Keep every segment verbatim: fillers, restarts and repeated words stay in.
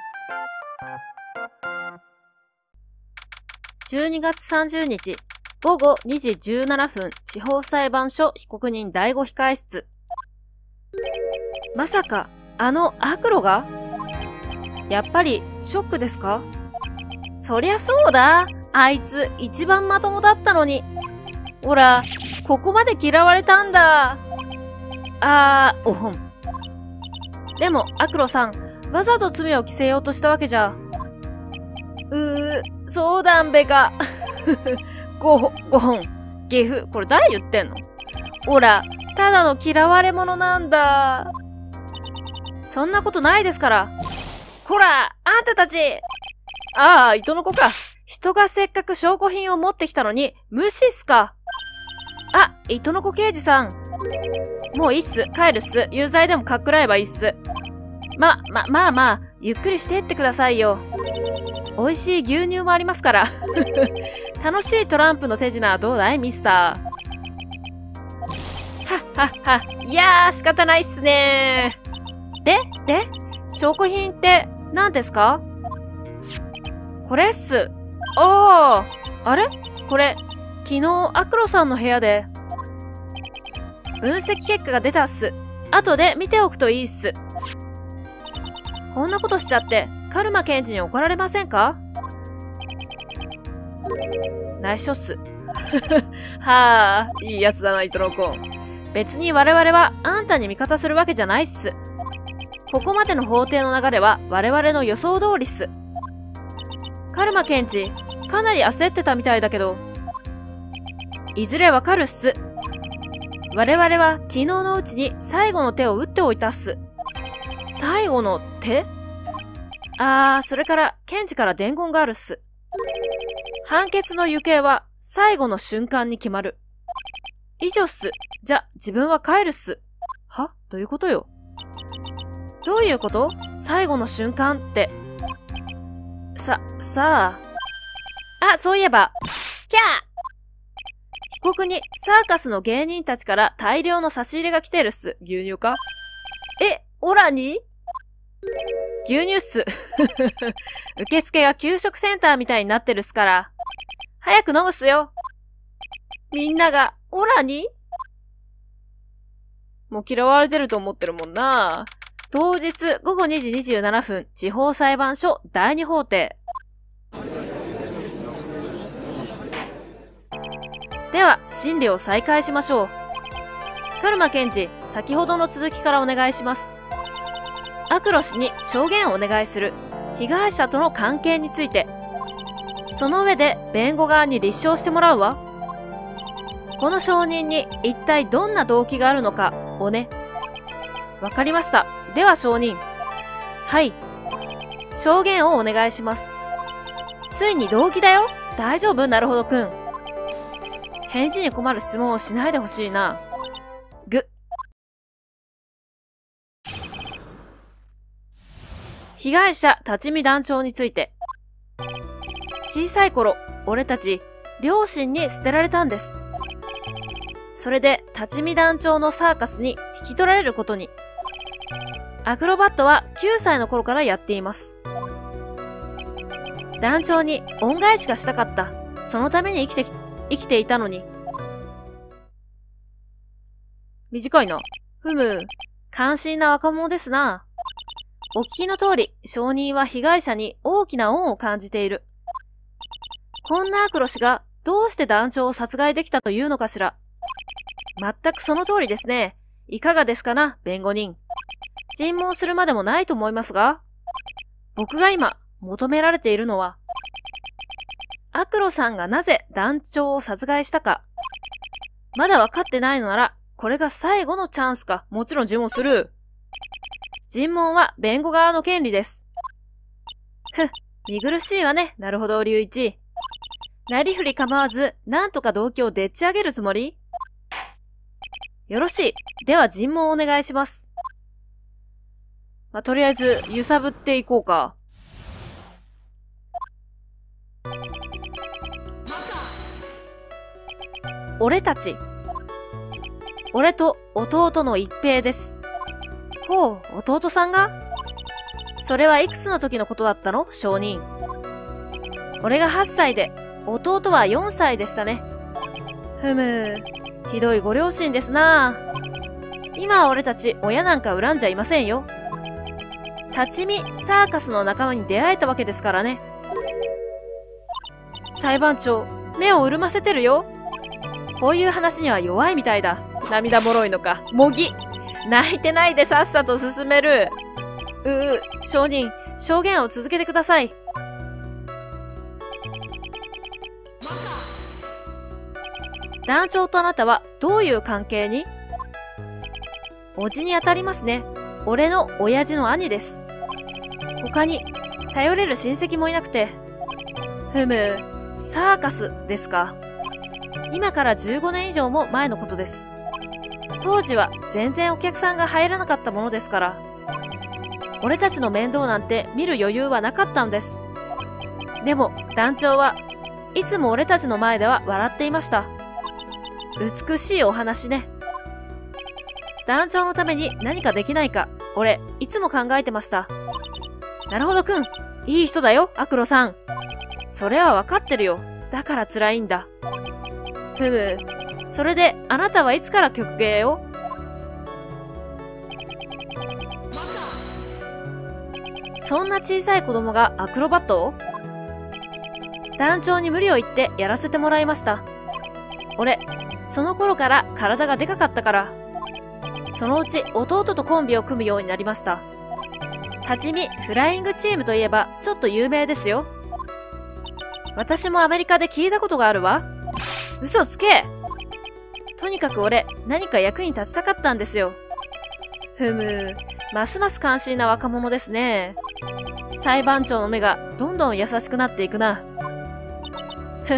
じゅうにがつさんじゅうにちごごにじじゅうななふん、地方裁判所被告人だいご控室。まさか、あのアクロが？やっぱりショックですか？そりゃそうだ。あいつ一番まともだったのに。ほら、ここまで嫌われたんだ。あー、おほん。でも、アクロさん、わざと罪を着せようとしたわけじゃ。うー、そうだんべか。ごほ、ごほん。ゲフ、これ誰言ってんの？ほら、ただの嫌われ者なんだ。そんなことないですから。こら、あんたたち。ああ、糸の子か。人がせっかく証拠品を持ってきたのに、無視っすか。あ、糸の子刑事さん。もういいっす。帰るっす。有罪でもかっくらえばいいっす。ま、ま、まあまあ、ゆっくりしていってくださいよ。美味しい牛乳もありますから。楽しいトランプの手品はどうだいミスター。はっはっは。いやー、仕方ないっすねー。で、で、証拠品って何ですか？これっす。あー、あれ？これ、昨日アクロさんの部屋で。分析結果が出たっす。後で見ておくといいっす。こんなことしちゃって、カルマ検事に怒られませんか？内緒っす。はあ、いいやつだな、イトロコン。別に我々はあんたに味方するわけじゃないっす。ここまでの法廷の流れは我々の予想通りっす。カルマ検事、かなり焦ってたみたいだけど。いずれわかるっす。我々は昨日のうちに最後の手を打っておいたっす。最後の手？あー、それから検事から伝言があるっす。判決の行方は最後の瞬間に決まる。以上っす。じゃ、自分は帰るっす。は？どういうことよ。どういうこと？最後の瞬間って。さ、さあ。あ、そういえば。キャー！被告にサーカスの芸人たちから大量の差し入れが来てるっす。牛乳か？え、オラに？牛乳っす。受付が給食センターみたいになってるっすから。早く飲むっすよ。みんなが、オラに？もう嫌われてると思ってるもんな。当日ごごにじにじゅうななふん、地方裁判所だいに法廷。では、審理を再開しましょう。カルマ検事、先ほどの続きからお願いします。アクロ氏に証言をお願いする被害者との関係について、その上で弁護側に立証してもらうわ。この証人に一体どんな動機があるのかをね。わかりました。では証人。はい。証言をお願いします。ついに動機だよ。大丈夫？なるほどくん。返事に困る質問をしないでほしいな。ぐ。被害者立見団長について。小さい頃、俺たち、両親に捨てられたんです。それで、立見団長のサーカスに引き取られることに。アクロバットはきゅうさいの頃からやっています。団長に恩返しがしたかった。そのために生きてき、生きていたのに。短いな。ふむ、関心な若者ですな。お聞きの通り、証人は被害者に大きな恩を感じている。こんなアクロ氏がどうして団長を殺害できたというのかしら。全くその通りですね。いかがですかな、弁護人。尋問するまでもないと思いますが。僕が今、求められているのは、アクロさんがなぜ団長を殺害したか。まだ分かってないのなら、これが最後のチャンスか。もちろん尋問する。尋問は弁護側の権利です。ふっ、見苦しいわね。なるほど、隆一。なりふり構わず、なんとか動機をでっち上げるつもり？よろしい。では尋問をお願いします。まあ、とりあえず、揺さぶっていこうか。俺たち。俺と弟の一平です。ほう、弟さんが？ それはいくつの時のことだったの、証人。俺がはっさいで、弟はよんさいでしたね。ふむ、ひどいご両親ですな。今は俺たち親なんか恨んじゃいませんよ。立ち見サーカスの仲間に出会えたわけですからね。裁判長、目を潤ませてるよ。こういう話には弱いみたいだ。涙もろいのか、もぎ。泣いてないでさっさと進める。うう、証人、証言を続けてください。団長とあなたはどういう関係に？叔父にあたりますね。俺の親父の兄です。他に頼れる親戚もいなくて。ふむ、サーカスですか。今からじゅうごねん以上も前のことです。当時は全然お客さんが入らなかったものですから。俺たちの面倒なんて見る余裕はなかったんです。でも団長はいつも俺たちの前では笑っていました。美しいお話ね。団長のために何かできないか、俺いつも考えてました。なるほどくん、いい人だよ、アクロさん。それはわかってるよ。だから辛いんだ。ふむ、それであなたはいつから曲芸を？そんな小さい子供がアクロバットを？団長に無理を言ってやらせてもらいました。俺、その頃から体がでかかったから。そのうち弟とコンビを組むようになりました。立ち見フライングチームといえばちょっと有名ですよ。私もアメリカで聞いたことがあるわ。嘘つけ！とにかく俺、何か役に立ちたかったんですよ。ふむ、ますます関心な若者ですね。裁判長の目がどんどん優しくなっていくな。ふっ。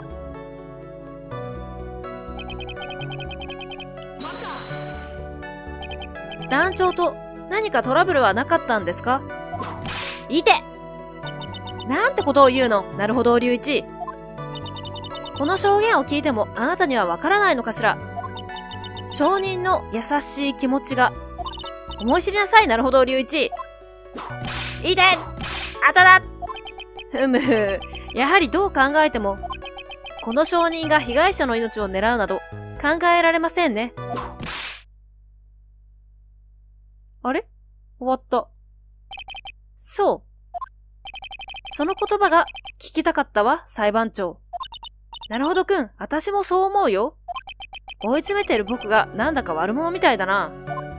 団長と何かトラブルはなかったんですか？いて！なんてことを言うの、なるほど隆一。この証言を聞いてもあなたにはわからないのかしら。証人の優しい気持ちが。思い知りなさい、なるほど隆一。いて！あただ！ふむ、やはりどう考えても、この証人が被害者の命を狙うなど考えられませんね。あれ？終わった。そう。その言葉が聞きたかったわ、裁判長。なるほどくん、私もそう思うよ。追い詰めてる僕がなんだか悪者みたいだな。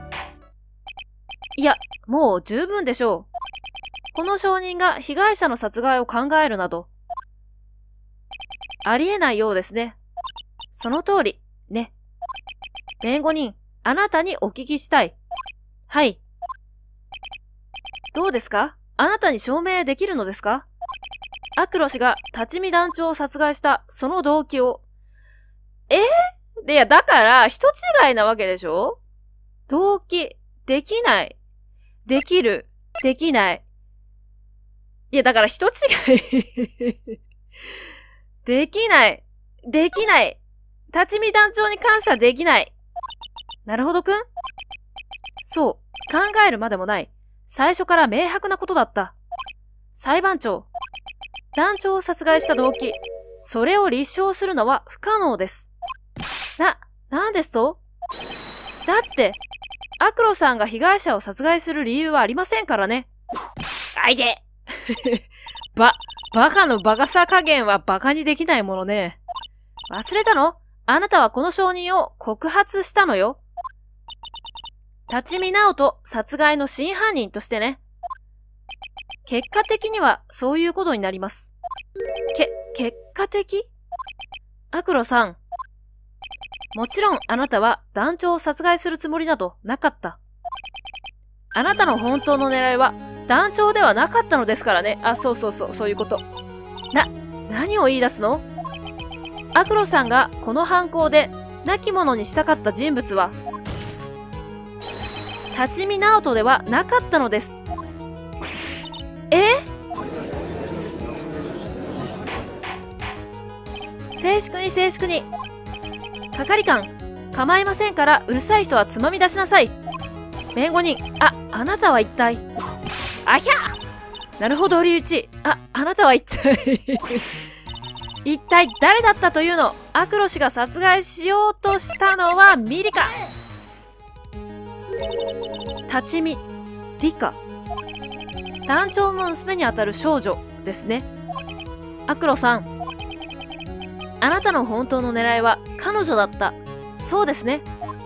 いや、もう十分でしょう。この証人が被害者の殺害を考えるなど。ありえないようですね。その通り、ね。弁護人、あなたにお聞きしたい。はい。どうですか？あなたに証明できるのですか？アクロ氏が立見団長を殺害したその動機を。えー、いや、だから、人違いなわけでしょ？動機、できない。できる、できない。いや、だから人違い。できない。できない。立見団長に関してはできない。なるほどくん？そう、考えるまでもない。最初から明白なことだった。裁判長、団長を殺害した動機、それを立証するのは不可能です。な、なんですと？だって、アクロさんが被害者を殺害する理由はありませんからね。あいてば、バカのバカさ加減はバカにできないものね。忘れたの？あなたはこの証人を告発したのよ。立見直人殺害の真犯人としてね。結果的にはそういうことになります。け、結果的？アクロさん。もちろんあなたは団長を殺害するつもりなどなかった。あなたの本当の狙いは団長ではなかったのですからね。あ、そうそうそう、そういうこと。な、何を言い出すの？アクロさんがこの犯行で亡き者にしたかった人物は、立見直人ではなかったのです。え？静粛に静粛に。係官、構いませんからうるさい人はつまみ出しなさい。弁護人、あ、あなたは一体。 あひゃなるほど、龍一。あ、あなたは一体一体誰だったというの？アクロ氏が殺害しようとしたのはミリカ。立見リカ。団長の娘にあたる少女ですね。アクロさん、あなたの本当の狙いは彼女だった。そうですね。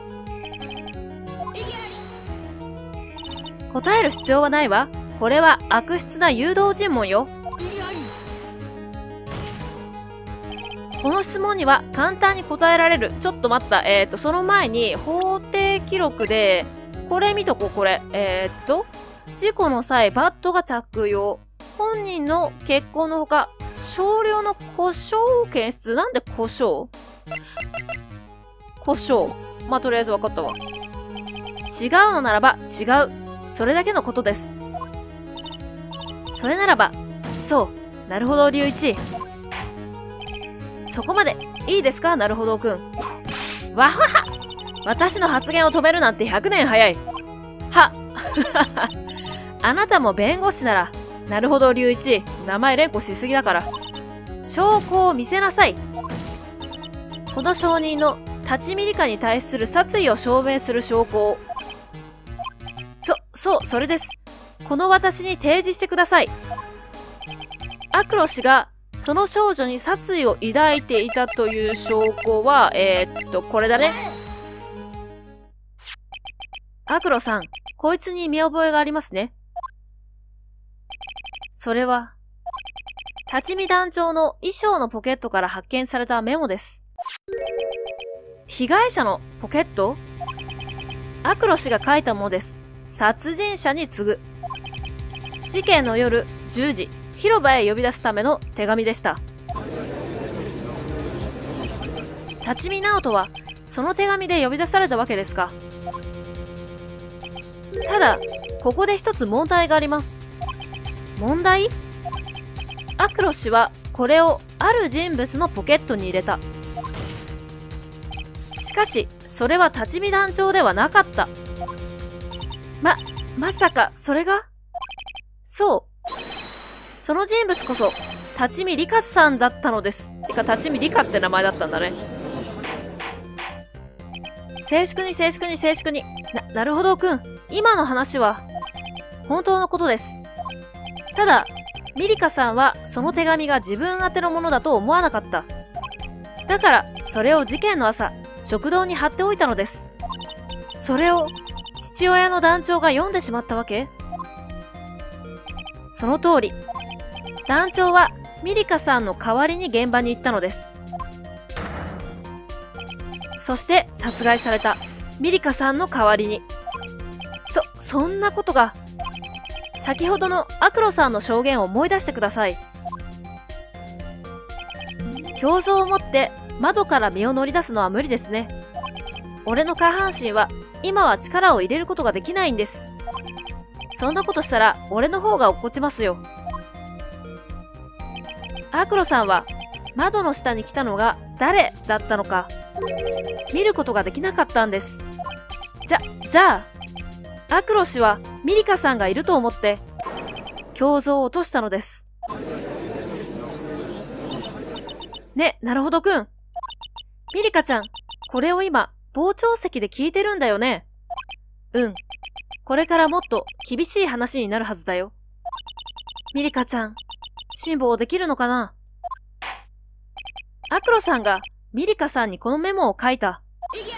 答える必要はないわ。これは悪質な誘導尋問よ。この質問には簡単に答えられる。ちょっと待った。えっと、その前に法廷記録で、これ見とこう、これ。えー、っと、事故の際、バットが着用。本人の血痕のほか、少量の胡椒を検出。なんで胡椒？胡椒。まあ、とりあえず分かったわ。違うのならば違う。それだけのことです。それならば、そう。なるほど、龍一。そこまで。いいですか、なるほどくん。わはは。私の発言を止めるなんてひゃくねん早い。はあなたも弁護士なら、なるほど、龍一。名前連呼しすぎだから。証拠を見せなさい。この証人の立見理香に対する殺意を証明する証拠を。そ、そう、それです。この私に提示してください。アクロ氏がその少女に殺意を抱いていたという証拠は、えー、っと、これだね。アクロさん、こいつに見覚えがありますね。それは、立見団長の衣装のポケットから発見されたメモです。被害者のポケット？アクロ氏が書いたものです。殺人者に次ぐ。事件の夜じゅうじ、広場へ呼び出すための手紙でした。立見直人はその手紙で呼び出されたわけですか。ただここで一つ問題があります。問題？アクロ氏はこれをある人物のポケットに入れた。しかしそれは立見団長ではなかった。ま、まさかそれが？そう。その人物こそ立見理香さんだったのです。てか立見理香って名前だったんだね。静粛に静粛に静粛に。な、なるほどくん。今の話は本当のことです。ただ、ミリカさんはその手紙が自分宛てのものだと思わなかった。だから、それを事件の朝、食堂に貼っておいたのです。それを父親の団長が読んでしまったわけ？その通り。団長はミリカさんの代わりに現場に行ったのです。そして殺害されたミリカさんの代わりに。そ、そんなことが。先ほどのアクロさんの証言を思い出してください。胸像を持って窓から身を乗り出すのは無理ですね。俺の下半身は今は力を入れることができないんです。そんなことしたら俺の方が落っこちますよ。アクロさんは窓の下に来たのが誰だったのか見ることができなかったんです。じゃ、じゃあアクロ氏はミリカさんがいると思って胸像を落としたのです。ね、なるほどくん。ミリカちゃん、これを今傍聴席で聞いてるんだよね。うん。これからもっと厳しい話になるはずだよ。ミリカちゃん、辛抱できるのかな？アクロさんがミリカさんにこのメモを書いた。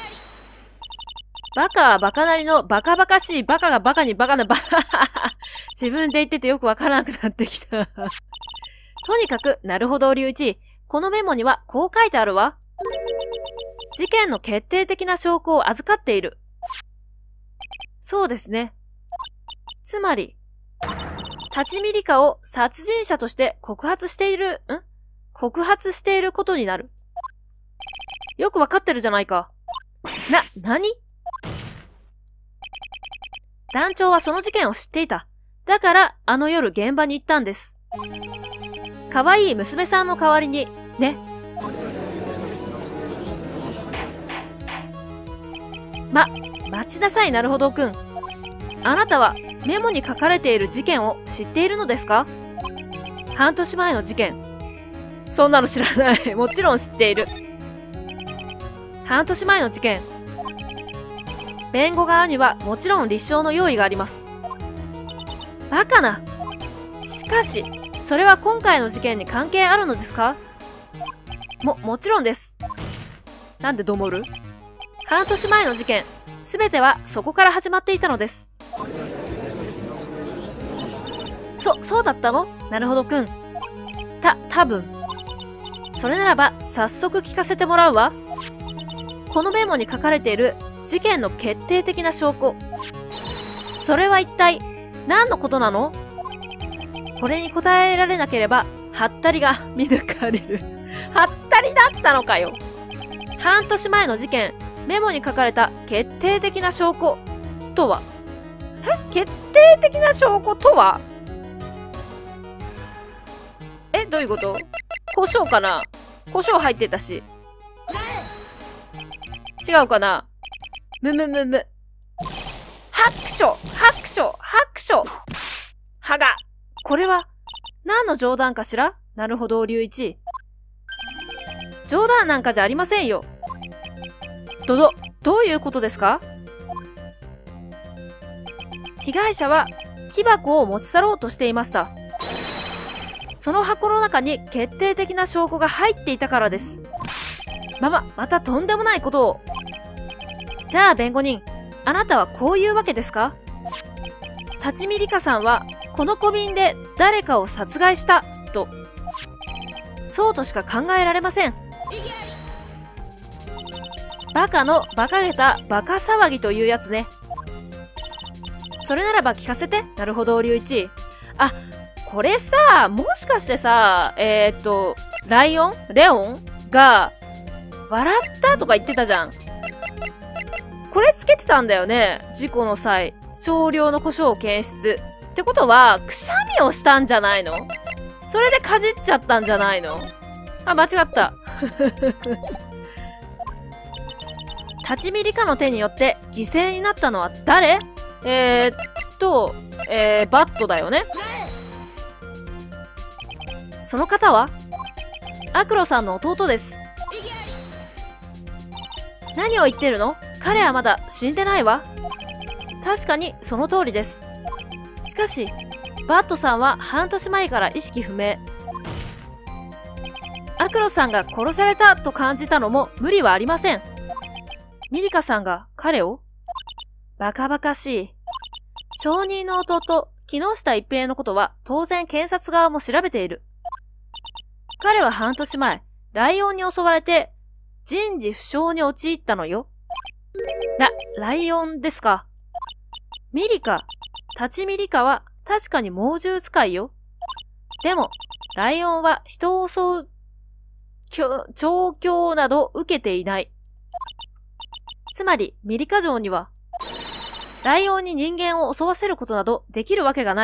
バカはバカなりのバカバカしいバカがバカにバカなバカ自分で言っててよくわからなくなってきたとにかく、なるほど龍一、このメモにはこう書いてあるわ。事件の決定的な証拠を預かっている。そうですね。つまり、立見理香を殺人者として告発している、ん告発していることになる。よくわかってるじゃないか。な、なに？団長はその事件を知っていた。だから、あの夜現場に行ったんです。可愛い娘さんの代わりに、ね。ま、待ちなさい、なるほどくん。あなたはメモに書かれている事件を知っているのですか？半年前の事件。そんなの知らない。もちろん知っている。半年前の事件。弁護側にはもちろん立証の用意があります。バカな。しかし、それは今回の事件に関係あるのですか？も、もちろんです。なんでどもる？半年前の事件、すべてはそこから始まっていたのです。そ、そうだったの？なるほどくん。た、多分。それならば、早速聞かせてもらうわ。このメモに書かれている事件の決定的な証拠。それは一体、何のことなの？これに答えられなければ、ハッタリが見抜かれる。ハッタリだったのかよ。半年前の事件、メモに書かれた決定的な証拠とは？え？決定的な証拠とは？え、どういうこと？胡椒かな？胡椒入ってたし。違うかな？むむむむ。白書白書白書はが。これは、何の冗談かしら？なるほど、龍一。冗談なんかじゃありませんよ。ど、ど、どういうことですか？被害者は木箱を持ち去ろうとしていました。その箱の中に決定的な証拠が入っていたからです。ま、ま、またとんでもないことを。じゃあ弁護人、あなたはこういうわけですか？立見里香さんはこの小瓶で誰かを殺害したと。そうとしか考えられません。バカの馬鹿げたバカ騒ぎというやつね。それならば聞かせて。なるほど、龍一。あ、これさ、もしかしてさ、えー、っと、ライオンレオンが、笑ったとか言ってたじゃん。これつけてたんだよね。事故の際、少量の胡椒を検出。ってことは、くしゃみをしたんじゃないの？それでかじっちゃったんじゃないの？あ、間違った。立見里香の手によって犠牲になったのは誰？えー、っと、えー、バットだよね。その方はアクロさんの弟です。何を言ってるの？彼はまだ死んでないわ。確かにその通りです。しかしバットさんは半年前から意識不明。アクロさんが殺されたと感じたのも無理はありません。ミリカさんが彼を？バカバカしい。証人の弟木下一平のことは当然検察側も調べている。彼は半年前ライオンに襲われて人事不詳に陥ったのよ。ラ、ライオンですか。ミリカ、立見里香は確かに猛獣使いよ。でも、ライオンは人を襲う、調教など受けていない。つまり、ミリカ城には、ライオンに人間を襲わせることなどできるわけがない。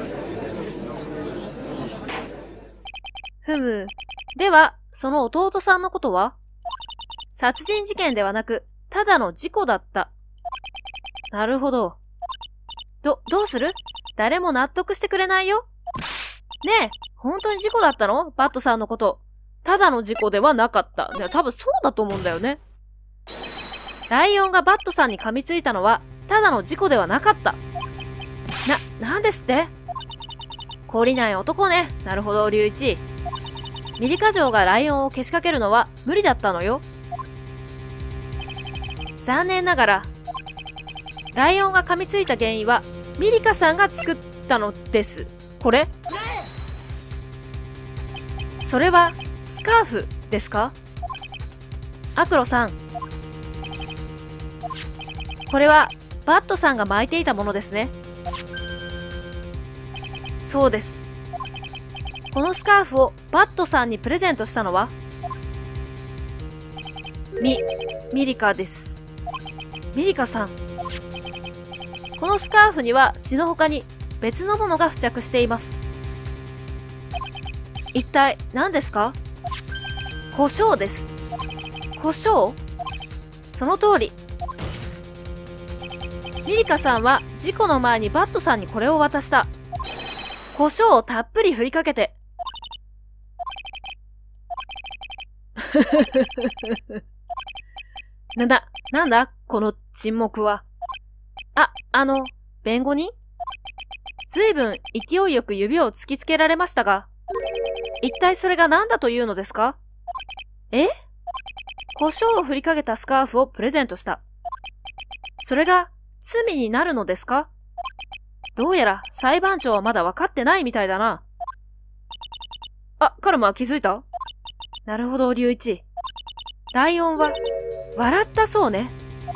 ふむ。では、その弟さんのことは？殺人事件ではなく、ただの事故だった。なるほど。ど、どうする？誰も納得してくれないよ。ねえ、本当に事故だったの？バットさんのこと。ただの事故ではなかった。いや、多分そうだと思うんだよね。ライオンがバットさんに噛みついたのは、ただの事故ではなかった。な、なんですって？懲りない男ね。なるほど、龍一。ミリカ城がライオンをけしかけるのは無理だったのよ。残念ながら、ライオンが噛みついた原因はミリカさんが作ったのです。これ？それはスカーフですか？アクロさん。これはバットさんが巻いていたものですね。そうです。このスカーフをバットさんにプレゼントしたのはミ、ミリカです。ミリカさん。このスカーフには血の他に別のものが付着しています。一体何ですか？胡椒です。胡椒？その通り。 ミリカさんは事故の前にバットさんにこれを渡した。胡椒をたっぷり振りかけて。なんだ、なんだ、この沈黙は。あ、あの、弁護人？ずいぶん勢いよく指を突きつけられましたが、一体それが何だというのですか？え？胡椒を振りかけたスカーフをプレゼントした。それが罪になるのですか？どうやら裁判長はまだ分かってないみたいだな。あ、カルマ気づいた？なるほど、龍一。ライオンは笑ったそうね。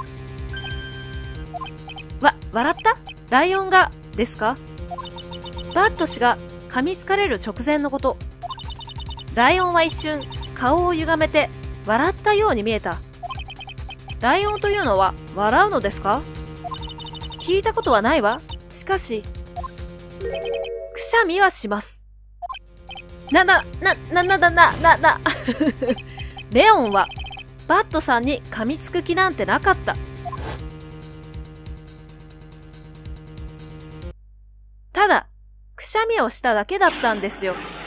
わ、笑った？ライオンがですか？バット氏が噛みつかれる直前のこと。ライオンは一瞬顔を歪めて笑ったように見えた。ライオンというのは笑うのですか？聞いたことはないわ。しかし、くしゃみはします。な、な、な、な、な、な、な、な、な。レオンはバットさんに噛みつく気なんてなかった。ただ、くしゃみをしただけだったんですよ。